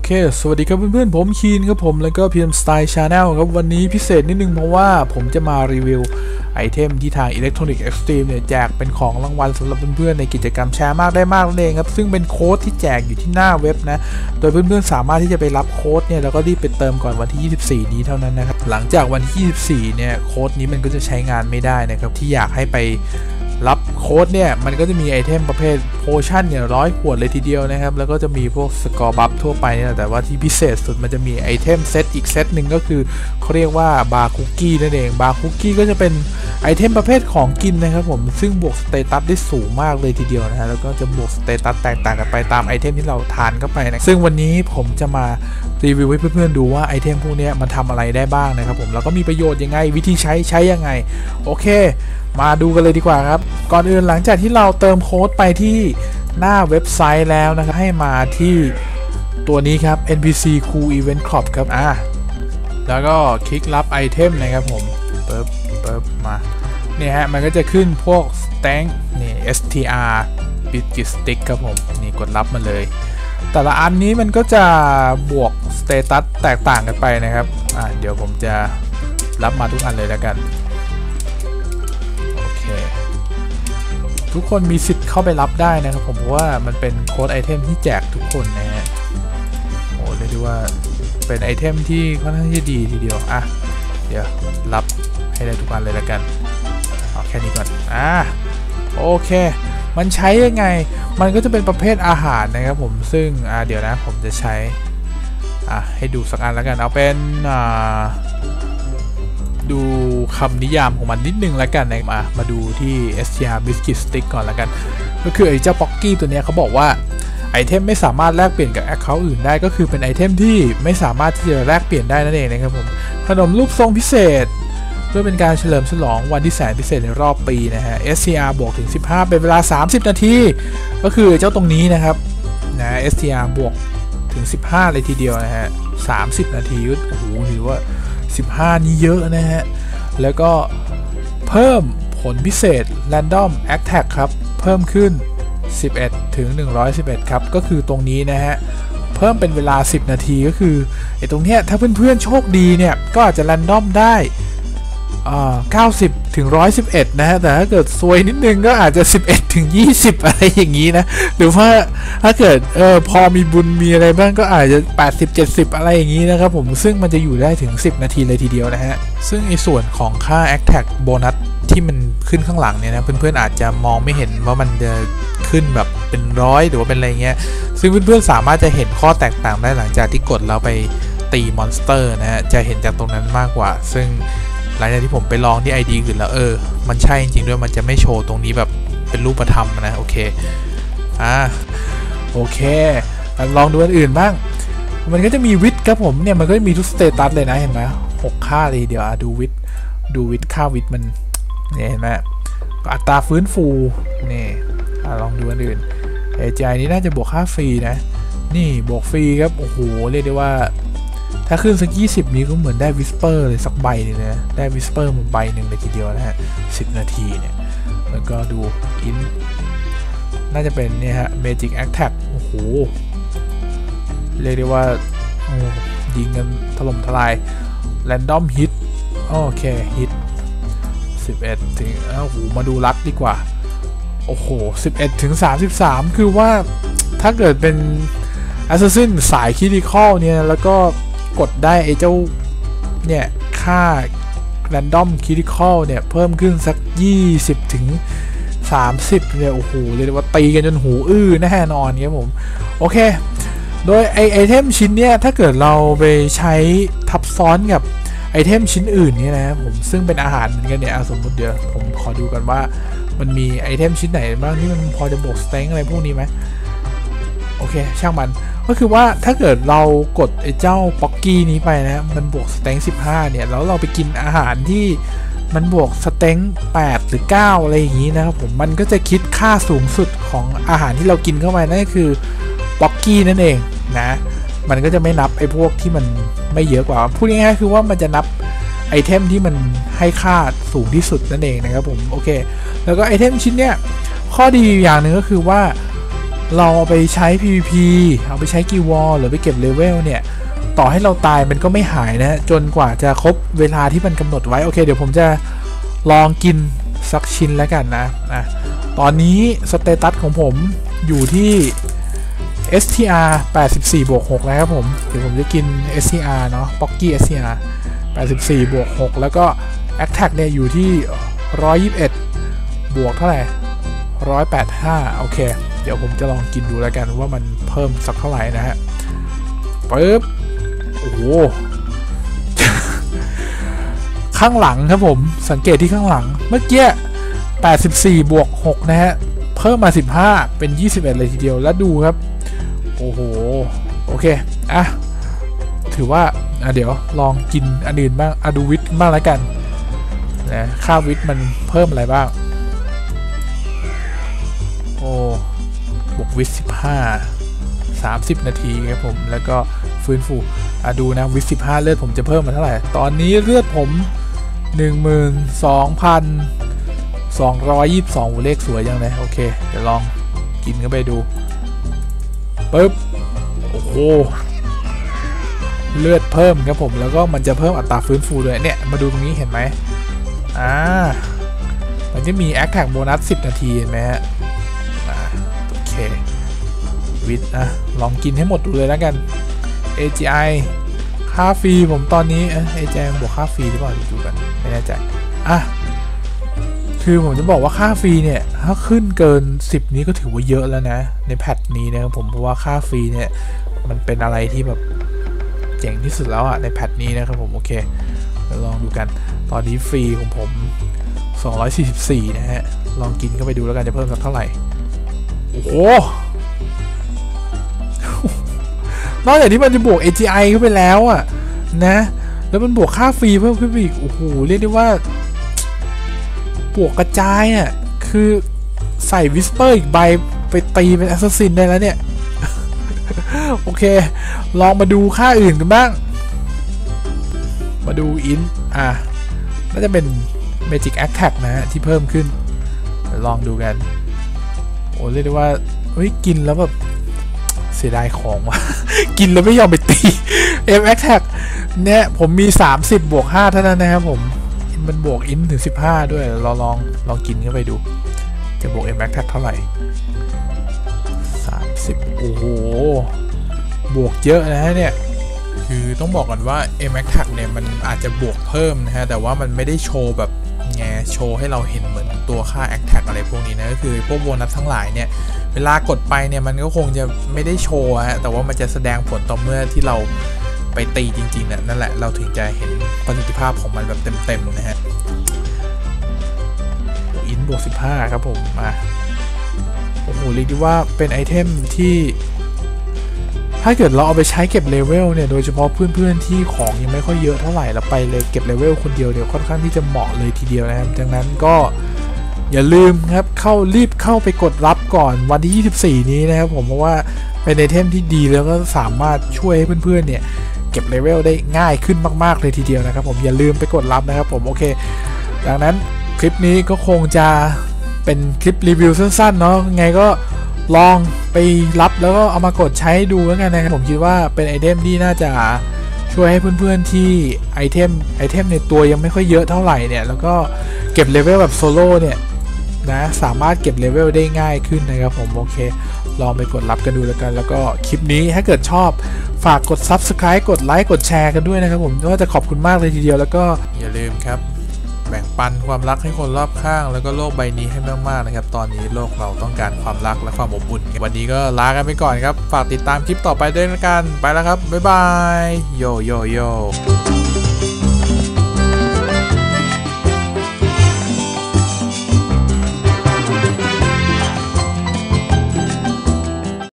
เคสวัสดีครับเพื่อนๆผมคีนครับผมแล้วก็พีเอ็มสไตล์ชาแนลครับวันนี้พิเศษนิดนึงเพราะว่าผมจะมารีวิวไอเทมที่ทาง Electronic Extreme เนี่ยแจกเป็นของรางวัลสำหรับเพื่อนๆในกิจกรรมแชร์มากได้มากนั่นเองครับซึ่งเป็นโค้ดที่แจกอยู่ที่หน้าเว็บนะโดยเพื่อนๆสามารถที่จะไปรับโค้ดเนี่ยแล้วก็รีบไปเติมก่อนวันที่24นี้เท่านั้นนะครับหลังจากวันที่24เนี่ยโค้ดนี้มันก็จะใช้งานไม่ได้นะครับที่อยากให้ไปรับโค้ดเนี่ยมันก็จะมีไอเทมประเภทโพชั่นเนี่ย100 ขวดเลยทีเดียวนะครับแล้วก็จะมีพวกสกอร์บัฟทั่วไปเนี่ยแต่ว่าที่พิเศษสุดมันจะมีไอเทมเซตอีกเซตหนึ่งก็คือเขาเรียกว่าบาร์คุกกี้นั่นเองบาร์คุกกี้ก็จะเป็นไอเทมประเภทของกินนะครับผมซึ่งบวกสเตตัสได้สูงมากเลยทีเดียวนะฮะแล้วก็จะบวกสเตตัสแตกต่างกันไปตามไอเทมที่เราทานเข้าไปนะซึ่งวันนี้ผมจะมารีวิวให้เพื่อนๆดูว่าไอเทมพวกนี้มันทำอะไรได้บ้างนะครับผมแล้วก็มีประโยชน์ยังไงวิธีใช้ยังไงโอเคมาดูกันเลยดีกว่าครับก่อนอื่นหลังจากที่เราเติมโค้ดไปที่หน้าเว็บไซต์แล้วนะครับให้มาที่ตัวนี้ครับ NPC Cool Event Crop ครับแล้วก็คลิกรับไอเทมนะครับผมปึ๊บมาเนี่ยฮะมันก็จะขึ้นพวก Stank นี่ STR Biscuit Stick ครับผมนี่กดรับมาเลยแต่ละอันนี้มันก็จะบวกสเตตัสแตกต่างกันไปนะครับเดี๋ยวผมจะรับมาทุกอันเลยแล้วกันทุกคนมีสิทธิ์เข้าไปรับได้นะครับผมเพราะว่ามันเป็นโค้ดไอเทมที่แจกทุกคนนะฮะโอ้เรียกได้ว่าเป็นไอเทมที่ค่อนข้างที่ดีทีเดียวเดี๋ยวรับให้ได้ทุกอันเลยแล้วกันเอาแค่นี้ก่อนโอเคมันใช้ยังไงมันก็จะเป็นประเภทอาหารนะครับผมซึ่งเดี๋ยวนะผมจะใช้ให้ดูสักอันแล้วกันเอาเป็นดูคำนิยามของมันนิดนึงแล้วกันนะมาดูที่ STR Biscuit Stick ก่อนแล้วกันก็คือไอ้เจ้าป๊อกกี้ตัวนี้เขาบอกว่าไอเทมไม่สามารถแลกเปลี่ยนกับ Account อื่นได้ก็คือเป็นไอเทมที่ไม่สามารถที่จะแลกเปลี่ยนได้นั่นเองนะครับผมขนมรูปทรงพิเศษเพื่อเป็นการเฉลิมฉลองวันที่แสนพิเศษในรอบปีนะฮะ STR บวกถึง15เป็นเวลา30นาทีก็คือเจ้าตรงนี้นะครับSTR บวกถึง15เลยทีเดียวนะฮะ30นาทีโอ้โหถือว่า15นี้เยอะนะฮะแล้วก็เพิ่มผลพิเศษ Random Attack ครับเพิ่มขึ้น11ถึง111ครับก็คือตรงนี้นะฮะเพิ่มเป็นเวลา10นาทีก็คือไอ้ตรงเนี้ยถ้าเพื่อนๆโชคดีเนี่ยก็อาจจะ Random ได้90ถึง111นะฮะแต่ถ้าเกิดซวยนิดนึงก็อาจจะ11ถึง20อะไรอย่างนี้นะหรือว่าถ้าเกิดพอมีบุญมีอะไรบ้างก็อาจจะ80 70อะไรอย่างนี้นะครับผมซึ่งมันจะอยู่ได้ถึง10นาทีเลยทีเดียวนะฮะซึ่งในส่วนของค่า Attack Bonus ที่มันขึ้นข้างหลังเนี่ยนะเพื่อนๆอาจจะมองไม่เห็นว่ามันจะขึ้นแบบเป็น100หรือว่าเป็นอะไรเงี้ยซึ่งเพื่อนๆสามารถจะเห็นข้อแตกต่างได้หลังจากที่กดเราไปตีมอนสเตอร์นะฮะจะเห็นจากตรงนั้นมากกว่าซึ่งหลังจากที่ผมไปลองที่ ID อื่นแล้วมันใช่จริงๆด้วยมันจะไม่โชว์ตรงนี้แบบเป็นรูปธรรมนะโอเคโอเคลองดูอันอื่นบ้างมันก็จะมีวิทครับผมเนี่ยมันก็มีทุกสเตตัสเลยนะเห็นไหม6ค่าเลยเดี๋ยวดูวิทค่าวิทมันเนี่ยเห็นไหมอัตราฟื้นฟูนี่ลองดูอันอื่นAGI นี้น่าจะบวกค่าฟรีนะนี่บวกฟรีครับโอ้โหเรียกได้ว่าถ้าขึ้นสัก20นี้ก็เหมือนได้วิสเปอร์เลยสักใบนึงนะได้วิสเปอร์มาใบหนึ่งเลยทีเดียวนะฮะ10นาทีเนี่ยแล้วก็ดูอินน่าจะเป็นเนี่ยฮะ Magic Attack โอ้โหเรียกได้ว่ายิงกันถล่มทลาย Random Hit โอเค Hit 11ถึงโอ้โหมาดูลัดดีกว่าโอ้โห11ถึง33คือว่าถ้าเกิดเป็น Assassin สาย Critical เนี่ยแล้วก็กดได้ไอ้เจ้าเนี่ยค่า Random Critical เนี่ยเพิ่มขึ้นสัก20ถึง30เนี่ยโอ้โหเรียกว่าตีกันจนหูแน่นอนครับผมโอเคโดยไอเทมชิ้นเนี้ยถ้าเกิดเราไปใช้ทับซ้อนกับไอเทมชิ้นอื่นเนี่ยนะครับผมซึ่งเป็นอาหารเหมือนกันเนี่ยสมมติเดี๋ยวผมขอดูกันว่ามันมีไอเทมชิ้นไหนบ้างที่มันพอจะบวกสเต็งอะไรพวกนี้ไหมโอเคช่างมันก็คือว่าถ้าเกิดเรากดไอ้เจ้าป๊อกกี้นี้ไปนะมันบวกสเต็ง15เนี่ยแล้วเราไปกินอาหารที่มันบวกสเต็ง8หรือ9อะไรอย่างนี้นะครับผมมันก็จะคิดค่าสูงสุดของอาหารที่เรากินเข้าไปนั่นก็คือป๊อกกี้นั่นเองนะมันก็จะไม่นับไอ้พวกที่มันไม่เยอะกว่าพูดง่ายๆคือว่ามันจะนับไอเทมที่มันให้ค่าสูงที่สุดนั่นเองนะครับผมโอเคแล้วก็ไอเทมชิ้นเนี้ยข้อดีอย่างหนึ่งก็คือว่าเราเอาไปใช้ PVP เอาไปใช้กิลด์วอร์หรือไปเก็บเลเวลเนี่ยต่อให้เราตายมันก็ไม่หายนะจนกว่าจะครบเวลาที่มันกำหนดไว้โอเคเดี๋ยวผมจะลองกินสักชิ้นแล้วกันนะตอนนี้สเตตัสของผมอยู่ที่ STR 84+6นะครับผมเดี๋ยวผมจะกิน STR เนาะ Pocky STR 84+6แล้วก็ Attack เนี่ยอยู่ที่121บวกเท่าไหร่185โอเคเดี๋ยวผมจะลองกินดูแล้วกันว่ามันเพิ่มสักเท่าไหร่นะฮะปึ๊บโอ้โห ข้างหลังครับผมสังเกตที่ข้างหลังเมื่อกี้84+6นะฮะเพิ่มมา15เป็น21เลยทีเดียวแล้วดูครับโอ้โหโอเคถือว่าเดี๋ยวลองกินอันอื่นบ้างดูวิทบ้างแล้วกันนะค่าวิทมันเพิ่มอะไรบ้างโอ้บวกวิท30นาทีครับผมแล้วก็ฟื้นฟูดูนะวิท15เลือดผมจะเพิ่มมาเท่าไหร่ตอนนี้เลือดผม 12,222 เลขสวยยังเลยโอเคเดี๋ยวลองกินเข้าไปดูปึ๊บโอ้โหเลือดเพิ่มครับผมแล้วก็มันจะเพิ่มอัตราฟื้นฟูด้วยเนี่ยมาดูตรงนี้เห็นไหมมันจะมี Attack โบนัส10นาทีเห็นไหมฮะโอเควิทลองกินให้หมดดูเลยแล้วกัน AGI ค่าฟรีผมตอนนี้AGI บวกค่าฟรีหรือเปล่าดูกันไม่แน่ใจคือผมจะบอกว่าค่าฟรีเนี่ยถ้าขึ้นเกิน10นี้ก็ถือว่าเยอะแล้วนะในแพทนี้นะครับผมเพราะว่าค่าฟรีเนี่ยมันเป็นอะไรที่แบบเจ๋งที่สุดแล้วในแพทนี้นะครับผมโอเคลองดูกันตอนนี้ฟรีของผม244นะฮะลองกินเข้าไปดูแล้วกันจะเพิ่มสักเท่าไหร่โอ้โหนอกจากที่มันจะบวก AGI เข้าไปแล้วนะแล้วมันบวกค่าฟรีเพิ่มขึ้นอีกโอ้โหเรียกได้ว่าบวกกระจายคือใส่วิสเปอร์อีกใบไปตีเป็นแอสซัสซินได้แล้วเนี่ยโอเคลองมาดูค่าอื่นกันบ้างมาดูอินน่าจะเป็น Magic Attack นะฮะที่เพิ่มขึ้นลองดูกันโอ้เรียกได้ว่าเฮ้ยกินแล้วแบบเสียดายของว่ะ กินแล้วไม่ยอมไปตี M Attack เนี่ยผมมี30+5เท่านั้นนะครับผมมันบวกอินถึง15ด้วยเราลองกินเข้าไปดูจะบวก M Attack เท่าไหร่30โอ้โหบวกเยอะนะฮะเนี่ยคือต้องบอกกันว่า M Attack เนี่ยมันอาจจะบวกเพิ่มนะฮะแต่ว่ามันไม่ได้โชว์แบบโชว์ให้เราเห็นเหมือนตัวค่า Attack อะไรพวกนี้นะก็คือพวกโบนัสทั้งหลายเนี่ยเวลากดไปเนี่ยมันก็คงจะไม่ได้โชว์ฮะแต่ว่ามันจะแสดงผลต่อเมื่อที่เราไปตีจริงๆนั่นแหละเราถึงจะเห็นประสิทธิภาพของมันแบบเต็มๆนะฮะอินบวก15ครับผมโอ้โหเรียกได้ว่าเป็นไอเทมที่ถ้าเกิดเราเอาไปใช้เก็บเลเวลเนี่ยโดยเฉพาะเพื่อนๆที่ของยังไม่ค่อยเยอะเท่าไหร่เราไปเลยเก็บเลเวลคนเดียวเดี๋ยวค่อนข้างที่จะเหมาะเลยทีเดียวนะครับดังนั้นก็อย่าลืมครับรีบเข้าไปกดรับก่อนวันที่24นี้นะครับผมเพราะว่าเป็นไอเทมที่ดีแล้วก็สามารถช่วยให้เพื่อนๆเนี่ยเก็บเลเวลได้ง่ายขึ้นมากๆเลยทีเดียวนะครับผมอย่าลืมไปกดรับนะครับผมโอเคดังนั้นคลิปนี้ก็คงจะเป็นคลิปรีวิวสั้นๆเนาะไงก็ลองไปรับแล้วก็เอามากดใช้ดูแล้วกันนะครับผมคิดว่าเป็นไอเทมที่น่าจะช่วยให้เพื่อนๆที่ไอเทมในตัวยังไม่ค่อยเยอะเท่าไหร่เนี่ยแล้วก็เก็บเลเวลแบบโซโล่เนี่ยนะสามารถเก็บเลเวลได้ง่ายขึ้นนะครับผมโอเคลองไปกดรับกันดูแล้วกันแล้วก็คลิปนี้ถ้าเกิดชอบฝากกด Subscribe กดไลค์กดแชร์กันด้วยนะครับผมว่าจะขอบคุณมากเลยทีเดียวแล้วก็อย่าลืมครับแบ่งปันความรักให้คนรอบข้างแล้วก็โลกใบนี้ให้มากๆนะครับตอนนี้โลกเราต้องการความรักและความอบอุ่นวันนี้ก็ลากันไปก่อนครับฝากติดตามคลิปต่อไปด้วยกันไปแล้วครับบ๊ายบายโย